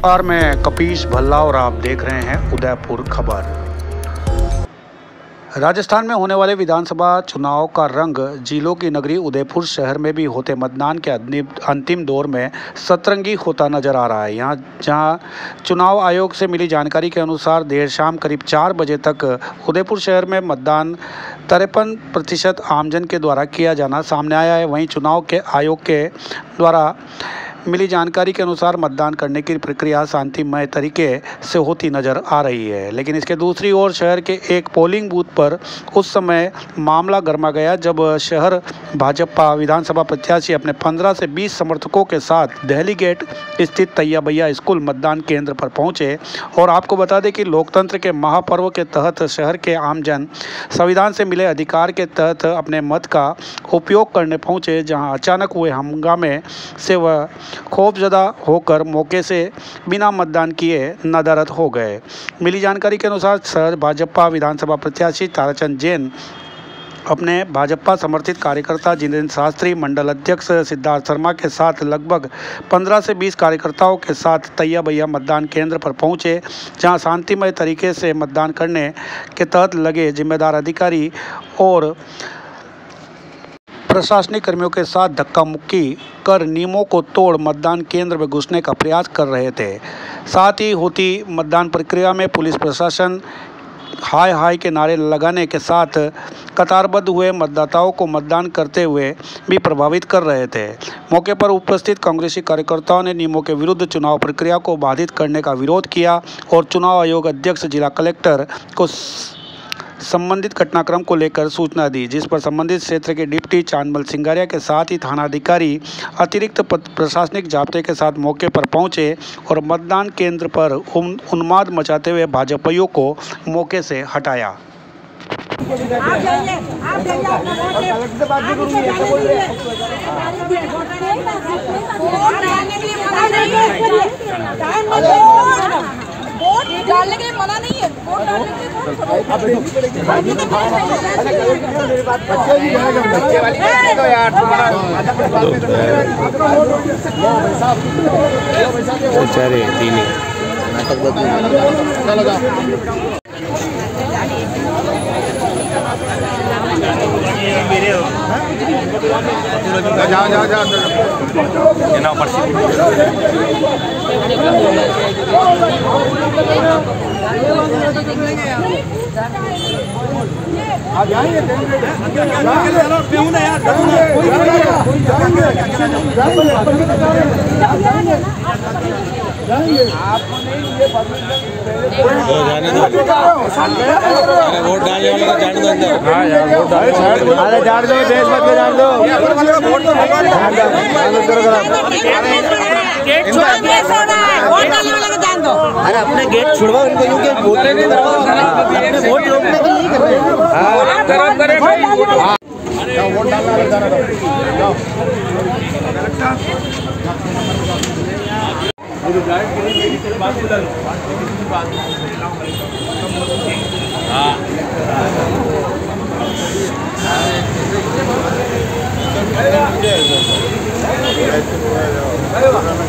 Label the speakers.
Speaker 1: नमस्कार, मैं कपीश भल्ला और आप देख रहे हैं उदयपुर खबर। राजस्थान में होने वाले विधानसभा चुनाव का रंग जिलों की नगरी उदयपुर शहर में भी होते मतदान के अंतिम दौर में सतरंगी होता नजर आ रहा है। यहाँ जहाँ चुनाव आयोग से मिली जानकारी के अनुसार देर शाम करीब 4 बजे तक उदयपुर शहर में मतदान 53% आमजन के द्वारा किया जाना सामने आया है। वहीं चुनाव के आयोग के द्वारा मिली जानकारी के अनुसार मतदान करने की प्रक्रिया शांतिमय तरीके से होती नजर आ रही है, लेकिन इसके दूसरी ओर शहर के एक पोलिंग बूथ पर उस समय मामला गर्मा गया जब शहर भाजपा विधानसभा प्रत्याशी अपने 15 से 20 समर्थकों के साथ दहली गेट स्थित तैयाबैया स्कूल मतदान केंद्र पर पहुंचे। और आपको बता दें कि लोकतंत्र के महापर्व के तहत शहर के आमजन संविधान से मिले अधिकार के तहत अपने मत का उपयोग करने पहुंचे, जहां अचानक हुए हंगामे से वह खौफजदा होकर मौके से बिना मतदान किए नदारद हो गए। मिली जानकारी के अनुसार शहर भाजपा विधानसभा प्रत्याशी ताराचंद जैन अपने भाजपा समर्थित कार्यकर्ता जितेंद्र शास्त्री, मंडल अध्यक्ष सिद्धार्थ शर्मा के साथ लगभग 15 से 20 कार्यकर्ताओं के साथ तैयाबैया मतदान केंद्र पर पहुंचे, जहां शांतिमय तरीके से मतदान करने के तहत लगे जिम्मेदार अधिकारी और प्रशासनिक कर्मियों के साथ धक्का मुक्की कर नियमों को तोड़ मतदान केंद्र में घुसने का प्रयास कर रहे थे। साथ ही होती मतदान प्रक्रिया में पुलिस प्रशासन हाय हाय के नारे लगाने के साथ कतारबद्ध हुए मतदाताओं को मतदान करते हुए भी प्रभावित कर रहे थे। मौके पर उपस्थित कांग्रेसी कार्यकर्ताओं ने नियमों के विरुद्ध चुनाव प्रक्रिया को बाधित करने का विरोध किया और चुनाव आयोग अध्यक्ष जिला कलेक्टर को संबंधित घटनाक्रम को लेकर सूचना दी, जिस पर संबंधित क्षेत्र के डिप्टी चांदमल सिंगारिया के साथ ही थानाधिकारी अतिरिक्त प्रशासनिक जाब्ते के साथ मौके पर पहुंचे और मतदान केंद्र पर उन्माद मचाते हुए भाजपाइयों को मौके से हटाया।
Speaker 2: वोट डालने के लिए मना नहीं है, वोट डालने के लिए
Speaker 3: वोट डालने वाले को जान दो अंदर। हाँ यार वोट अरे जान दो, देश भक्त के जान दो।
Speaker 2: वोट डालने वाले को जान दो।
Speaker 4: अरे अपने गेट छुड़वाओ इनको, क्योंकि वोट नहीं करवाओ, अपने वोट रोकने के लिए कर रहे हैं।
Speaker 3: वोट डालने वाले जाना दो। हाँ